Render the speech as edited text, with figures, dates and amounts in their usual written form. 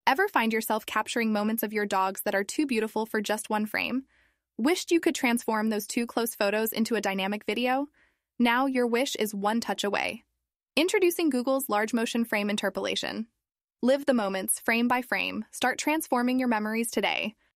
Ever find yourself capturing moments of your dogs that are too beautiful for just one frame? Wished you could transform those two close photos into a dynamic video? Now your wish is one touch away. Introducing Google's large motion frame interpolation. Live the moments frame by frame. Start transforming your memories today.